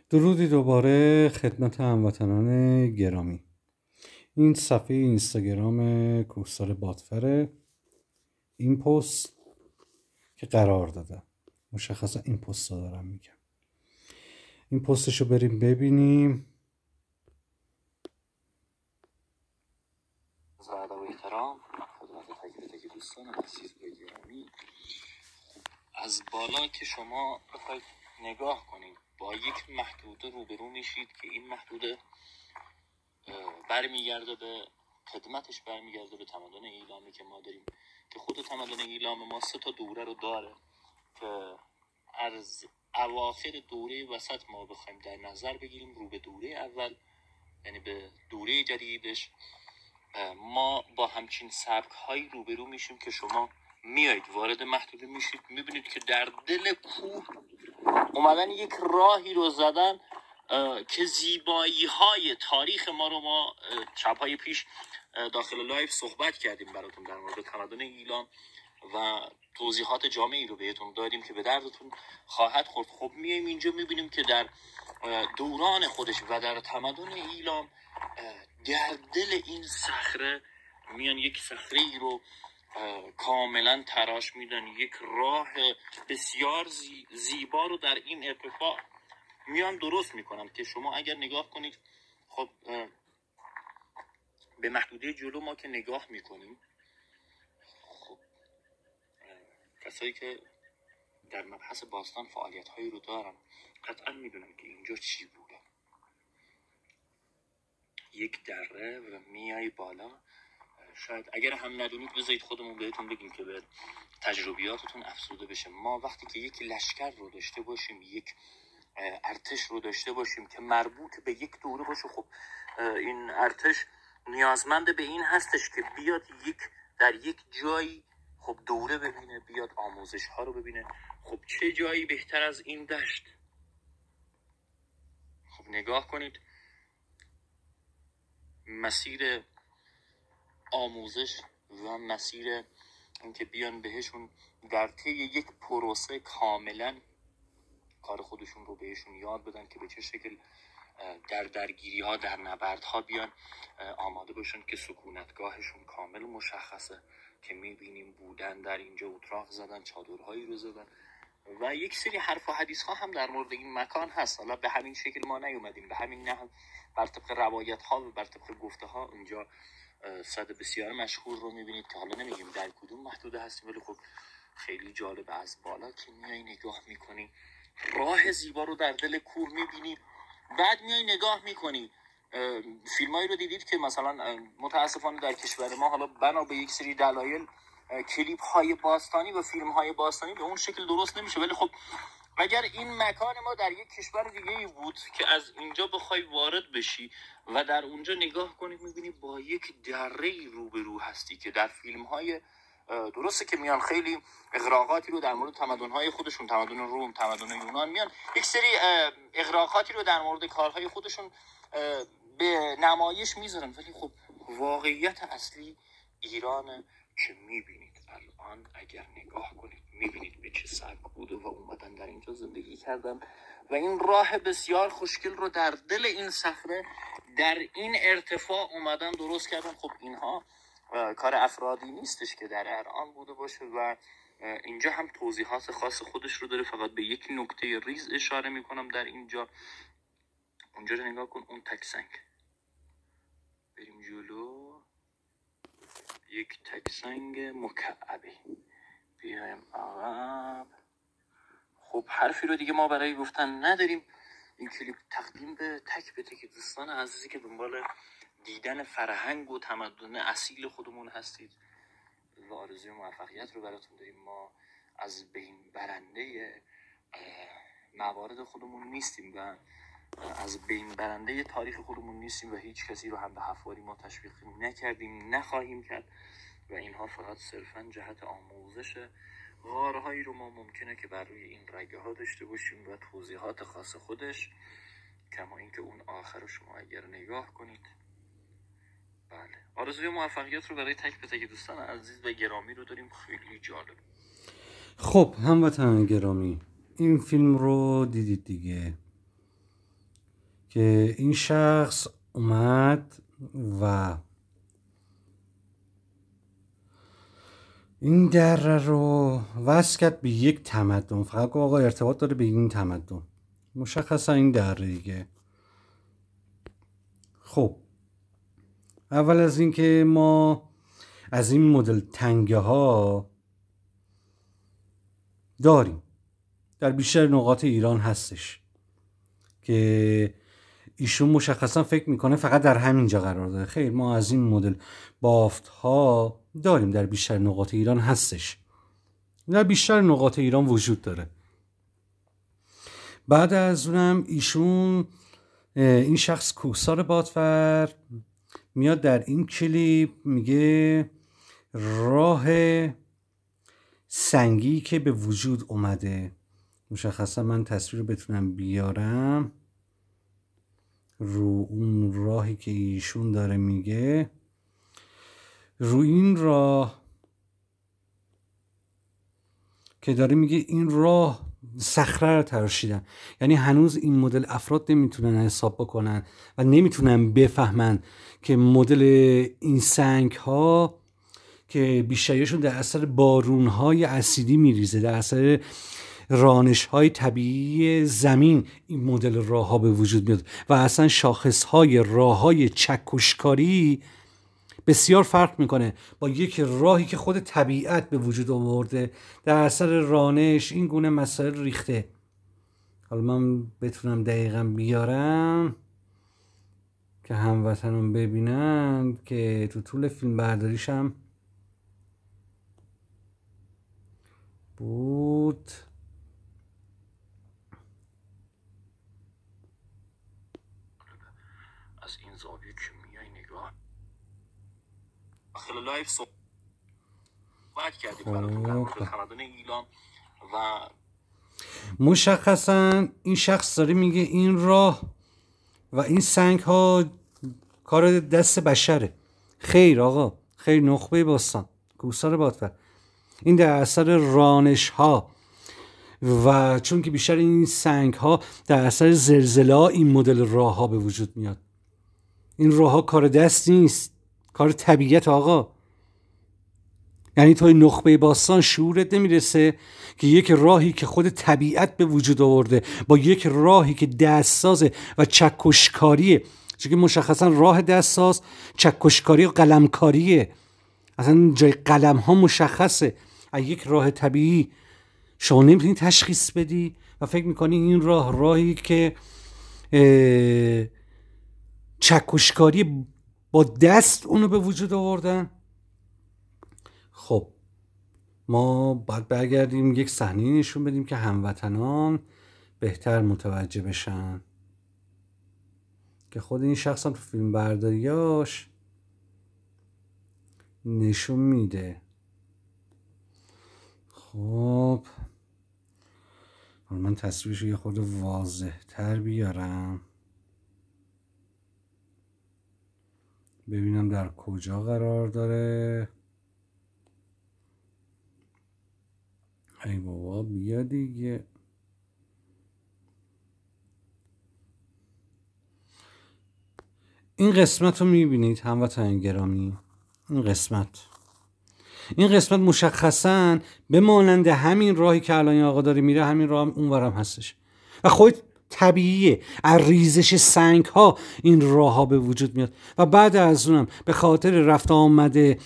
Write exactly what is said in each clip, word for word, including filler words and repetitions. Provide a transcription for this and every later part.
درودی دوباره خدمت هموطنان گرامی. این صفحه اینستاگرام کوهسار بادفره. این پست که قرار دادم، مشخصا این پست رو دارم میگم، این پستشو بریم ببینیم. از ادب و احترام خدمت تک تک دوستان عزیز و گرامی، از بالا که شما بخواید نگاه کنید با یک محدوده روبرو میشید که این محدوده برمیگرده به خدمتش، برمیگرده به تمدن ایلامی که ما داریم، که خود تمدن ایلام ما سه تا دوره رو داره که از اواخر دوره وسط ما بخوایم در نظر بگیریم رو به دوره اول، یعنی به دوره جدیدش، ما با همچین سبک هایی روبرو میشیم که شما میایید وارد محدوده میشید، میبینید که در دل کوه اومدن یک راهی رو زدن که زیبایی های تاریخ ما رو ما شب‌های پیش داخل لایف صحبت کردیم براتون در مورد تمدن ایلام و توضیحات جامعی رو بهتون دادیم که به دردتون خواهد خورد. خب میایم اینجا میبینیم که در دوران خودش و در تمدن ایلام در دل این صخره میان یک صخره ای رو کاملا تراش میدن، یک راه بسیار زی زیبا رو در این ارتفاع میان درست میکنن که شما اگر نگاه کنید، خب به محدوده جلو ما که نگاه میکنیم، خب کسایی که در مبحث باستان فعالیت هایی رو دارن قطعا میدونن که اینجا چی بوده. یک دره و میای بالا، شاید اگر هم ندونید بذارید خودمون بهتون بگیم که به تجربیاتتون افزوده بشه. ما وقتی که یک لشکر رو داشته باشیم، یک ارتش رو داشته باشیم که مربوط به یک دوره باشه، خب این ارتش نیازمند به این هستش که بیاد یک در یک جایی خب دوره ببینه، بیاد آموزش ها رو ببینه. خب چه جایی بهتر از این دشت؟ خب نگاه کنید، مسیر آموزش و مسیر اینکه بیان بهشون در طی یک پروسه کاملا کار خودشون رو بهشون یاد بدن که به چه شکل در درگیری ها، در نبرد ها بیان آماده باشن، که سکونتگاهشون کامل مشخصه که میبینیم بودن در اینجا اتراق زدن، چادرهایی رو زدن و یک سری حرف و حدیث ها هم در مورد این مکان هست. حالا به همین شکل ما نیومدیم، به همین نه بر طبق روایت ها و بر طبق گفته ها اینجا صد بسیار مشهور رو میبینید که حالا نمیگیم در کدوم محدوده هستیم، ولی خب خیلی جالب. از بالا که میای نگاه میکنی راه زیبا رو در دل کوه میبینی، بعد میای نگاه میکنی فیلمایی رو دیدید که مثلا متاسفانه در کشور ما حالا بنا به یک سری دلایل کلیپ های باستانی و فیلم های باستانی به اون شکل درست نمیشه، ولی خب اگر این مکان ما در یک کشور دیگه ای بود که از اینجا بخوای وارد بشی و در اونجا نگاه کنی، میبینی با یک دره روبرو هستی که در فیلم های درسته که میان خیلی اغراقاتی رو در مورد تمدن‌های خودشون، تمدن روم، تمدن یونان، میان یک سری اغراقاتی رو در مورد کارهای خودشون به نمایش میذارن، ولی خب واقعیت اصلی ایرانه که میبینید الان. اگر نگاه کنید میبینید به چه سبک بوده و اومدن در اینجا زندگی کردن و این راه بسیار خوشگل رو در دل این صخره در این ارتفاع اومدن درست کردن. خب اینها کار افرادی نیستش که در ایران بوده باشه و اینجا هم توضیحات خاص خودش رو داره. فقط به یک نکته ریز اشاره میکنم در اینجا. اونجا رو نگاه کن، اون تک سنگ، بریم جلو، یک تک سنگ مکعبی، بیایم عقب. خب حرفی رو دیگه ما برای گفتن نداریم. این کلیپ تقدیم به تک به تک دوستان عزیزی که دنبال دیدن فرهنگ و تمدن اصیل خودمون هستید و آرزوی موفقیت رو براتون داریم. ما از بین برنده موارد خودمون نیستیم و از بین برنده تاریخ خودمون نیستیم و هیچ کسی رو هم به حفاری ما تشویق نکردیم، نخواهیم کرد و اینها فقط صرفا جهت آموزش غارهایی رو ما ممکنه که بر روی این رگه ها داشته باشیم و توضیحات خاص خودش، کما اینکه اون آخر رو شما اگر نگاه کنید. بله، آرزوی موفقیت رو برای تک به تک دوستان عزیز و گرامی رو داریم. خیلی جالب. خب هموطنان گرامی، این فیلم رو دیدید دیگه. که این شخص اومد و این دره رو وصل کرد به یک تمدن. فقط گفت آقا ارتباط داره به این تمدن، مشخصا این دره دیگه. خب اول از این که ما از این مدل تنگه ها داریم، در بیشتر نقاط ایران هستش که ایشون مشخصا فکر میکنه فقط در همینجا قرار داره. خیر، ما از این مدل بافت ها داریم، در بیشتر نقاط ایران هستش، در بیشتر نقاط ایران وجود داره. بعد از اونم ایشون این شخص کوهسار بادفر میاد در این کلیپ میگه راه سنگی که به وجود اومده، مشخصا من تصویر رو بتونم بیارم رو اون راهی که ایشون داره میگه، رو این راه که داره میگه این راه صخره رو تراشیدن. یعنی هنوز این مدل افراد نمیتونن حساب بکنن و نمیتونن بفهمن که مدل این سنگ ها که بیشتریشون در اثر بارون های اسیدی میریزه، در اثر رانش های طبیعی زمین این مدل راه ها به وجود میاد و اصلا شاخص های راه های چکشکاری بسیار فرق میکنه با یک راهی که خود طبیعت به وجود آورده در اثر رانش این گونه مسائل ریخته. حالا من بتونم دقیقا بیارم که هموطنان ببینند که تو طول فیلم برداریشم بود. از این زاویه که میای نگاه خیلی لایف صحبت کردیم براتون در مورد تمدن ایلام و مشخصا این شخص داره میگه این راه و این سنگ ها کار دست بشره. خیر آقا، خیر، نخبه باستان، کوهسار بادفر، این در اثر رانش ها و چون که بیشتر این سنگ ها در اثر زلزله این مدل راه ها به وجود میاد. این راه ها کار دست نیست، کار طبیعت آقا. یعنی توی نخبه باستان شعورت نمیرسه که یک راهی که خود طبیعت به وجود آورده با یک راهی که دستسازه و چکشکاریه، چون که مشخصا راه دستساز چکشکاری و قلمکاریه، اصلا جای قلم ها مشخصه. از یک راه طبیعی شما نمیتونی تشخیص بدی و فکر میکنی این راه راهی که چکشکاری با دست اونو به وجود آوردن. خب ما باید برگردیم یک صحنه نشون بدیم که هموطنان بهتر متوجه بشن که خود این شخص هم تو فیلم برداریاش نشون میده. خب من تصویرش یه خود واضح تر بیارم ببینم در کجا قرار داره. ای بابا بیا دیگه. این قسمت رو میبینید هموطنان گرامی، این قسمت این قسمت مشخصاً به مانند همین راهی که الان این آقا داره میره، همین راه هم اونورم هستش و خود طبیعیه از ریزش سنگ ها این راه ها به وجود میاد و بعد از اونم به خاطر رفت آمده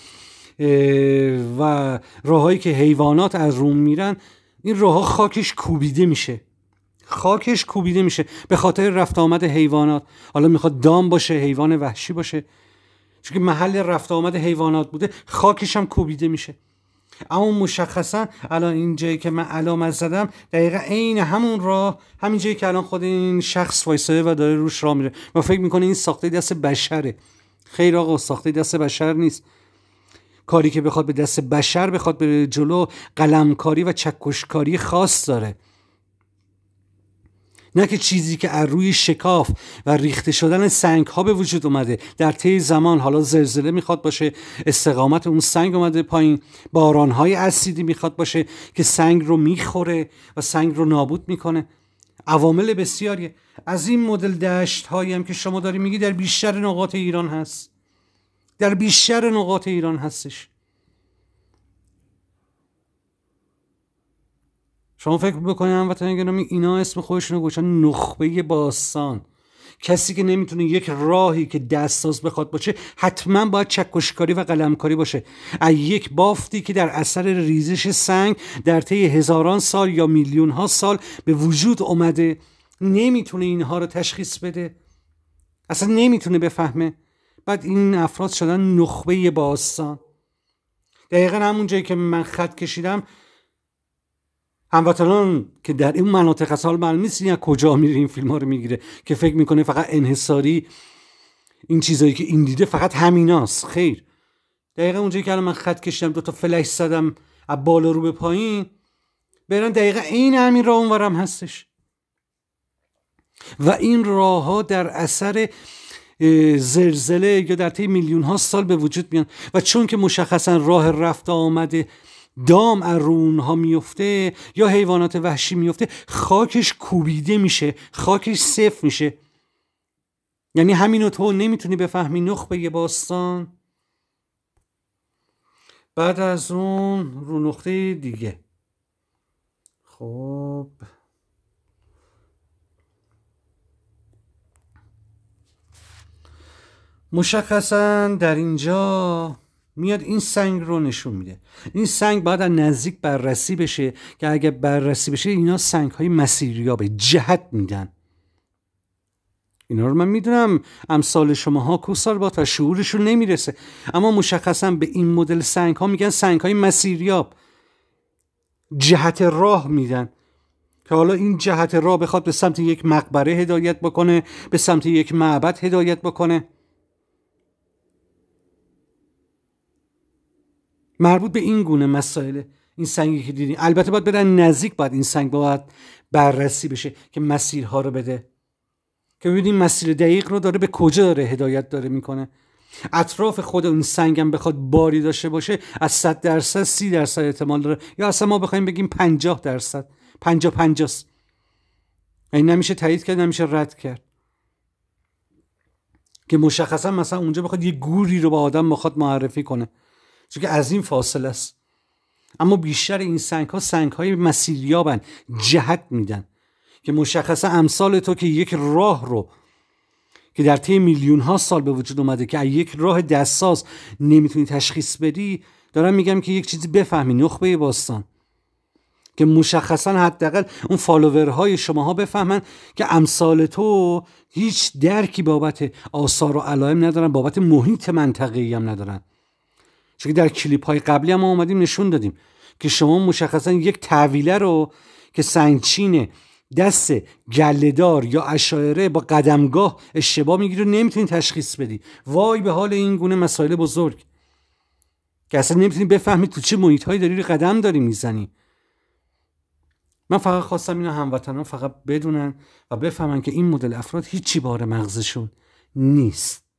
و راهایی که حیوانات از روم میرن این راه ها خاکش کوبیده میشه خاکش کوبیده میشه به خاطر رفت آمد حیوانات. حالا میخواد دام باشه، حیوان وحشی باشه، چون که محل رفت آمد حیوانات بوده خاکش هم کوبیده میشه. اما مشخصا الان این جایی که من علامت زدم دقیقا عین همون راه، همین جایی که الان خود این شخص وایساده و داره روش راه میره و فکر میکنه این ساخته دست بشره. خیر آقا، ساخته دست بشر نیست. کاری که بخواد به دست بشر بخواد به جلو قلمکاری و چکشکاری خاص داره، نه که چیزی که از روی شکاف و ریخته شدن سنگ ها به وجود اومده در طی زمان. حالا زلزله میخواد باشه، استقامت اون سنگ اومده پایین، باران های اسیدی میخواد باشه که سنگ رو میخوره و سنگ رو نابود میکنه. عوامل بسیاری از این مدل دشت هایی هم که شما داری میگی در بیشتر نقاط ایران هست، در بیشتر نقاط ایران هستش. شما فکر بکنید هموطنان گرامی اینا اسم خودشونو گذاشتن نخبه باستان. کسی که نمیتونه یک راهی که دستساز بخواد باشه حتما باید چکشکاری و قلمکاری باشه. از یک بافتی که در اثر ریزش سنگ در طی هزاران سال یا میلیون ها سال به وجود اومده نمیتونه اینها رو تشخیص بده، اصلا نمیتونه بفهمه. بعد این افراد شدن نخبه باستان. دقیقا همون جایی که من خط کشیدم هموطنان که در این مناطق اصلا معلوم نیست از کجا میره این فیلم ها رو میگیره که فکر میکنه فقط انحصاری این چیزایی که این دیده فقط همیناست. خیر، دقیقا اونجایی که الان من خط کشیدم دو تا فلش زدم از بالا رو به پایین، برن دقیقا این همین راه اونورم هستش و این راه ها در اثر زلزله یا در طی میلیون ها سال به وجود میان و چون که مشخصا راه رفت آمده دام از رو اونها میفته یا حیوانات وحشی میفته، خاکش کوبیده میشه، خاکش صفر میشه. یعنی همینو تو نمیتونی بفهمی نخبه باستان. بعد از اون رو نقطه دیگه، خب مشخصا در اینجا میاد این سنگ رو نشون میده. این سنگ باید از نزدیک بررسی بشه که اگه بررسی بشه اینا سنگ های مسیریابه، جهت میدن. اینا رو من میدونم امثال شماها کوسار با تا شعورشون نمیرسه، اما مشخصا به این مدل سنگ ها میگن سنگ های مسیریاب، جهت راه میدن که حالا این جهت راه بخواد به سمت یک مقبره هدایت بکنه، به سمت یک معبد هدایت بکنه. مربوط به این گونه مسائل این سنگی که دیدین. البته باید برن نزدیک، باید این سنگ باید بررسی بشه که مسیرها رو بده که ببینیم مسیر دقیق رو داره به کجا داره هدایت داره میکنه. اطراف خود این سنگ هم بخواد باری داشته باشه از صد درصد سی درصد احتمال داره، یا اصلا ما بخوایم بگیم پنجاه درصد، پنجاه پنجاه است. این نمیشه تایید کرد نمیشه رد کرد که مشخصا مثلا اونجا بخواد یه گوری رو با آدم بخواد معرفی کنه، چون که از این فاصله است. اما بیشتر این سنگ ها سنگ های مسیریابن، جهت میدن که مشخصا امثال تو که یک راه رو که در طی میلیون ها سال به وجود اومده که یک راه دستساز نمیتونی تشخیص بدی، دارم میگم که یک چیزی بفهمی، نخبه باستان، که مشخصا حداقل اون فالوورهای شماها بفهمن که امثال تو هیچ درکی بابت آثار و علائم ندارن، بابت محیط منطقه‌ای هم ندارن. چون در کلیپ های قبلی هم ما اومدیم نشون دادیم که شما مشخصا یک تحویله رو که سنگچین دست گله‌دار یا اشاعره با قدمگاه اشتباه میگیری نمیتونی تشخیص بدی. وای به حال این گونه مسائل بزرگ که اصلا نمیتونی بفهمی تو چه محیط هایی داری قدم داری میزنی. من فقط خواستم اینا هموطنان فقط بدونن و بفهمن که این مدل افراد هیچی بار مغزشون نیست.